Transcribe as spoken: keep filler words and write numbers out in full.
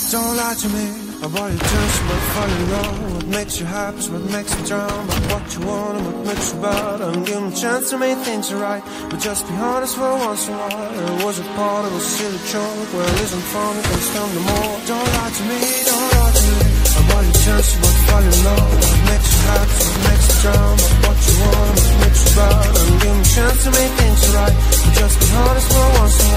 Don't lie to me about your taste, what falling wrong, what makes you happy, what makes you drown, but what you want and what makes you bad. And give me a chance to make things right, but just be honest for once in a while. It was a part of a silly joke, where it isn't fun, it can stand no more. Don't lie to me, don't lie to me about your taste, what falling wrong, what makes you happy, what makes you drown, but what you want and what makes you bad. And give me a chance to make things right, but just be honest for once in a while.